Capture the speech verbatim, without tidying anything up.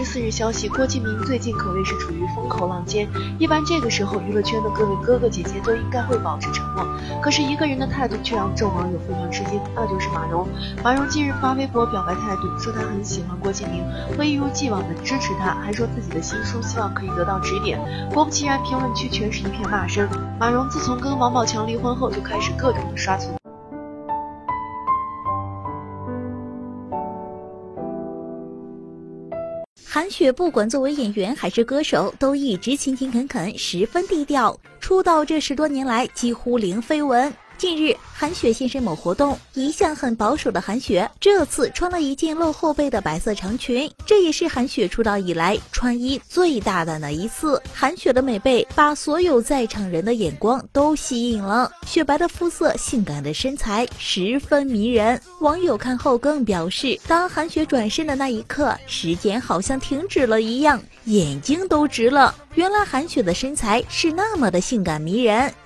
四日消息，郭敬明最近可谓是处于风口浪尖。一般这个时候，娱乐圈的各位哥哥姐姐都应该会保持沉默，可是一个人的态度却让众网友非常吃惊，那就是马蓉。马蓉近日发微博表白态度，说她很喜欢郭敬明，会一如既往的支持他，还说自己的新书希望可以得到指点。果不其然，评论区全是一片骂声。马蓉自从跟王宝强离婚后，就开始各种的刷存。 韩雪不管作为演员还是歌手，都一直勤勤恳恳，十分低调。出道这十多年来，几乎零绯闻。近日，韩雪现身某活动，一向很保守的韩雪这次穿了一件露后背的白色长裙，这也是韩雪出道以来穿衣最大胆的一次。韩雪的美背把所有在场人的眼光都吸引了，雪白的肤色、性感的身材十分迷人。网友看后更表示，当韩雪转身的那一刻，时间好像停止了一样，眼睛都直了。原来韩雪的身材是那么的性感迷人。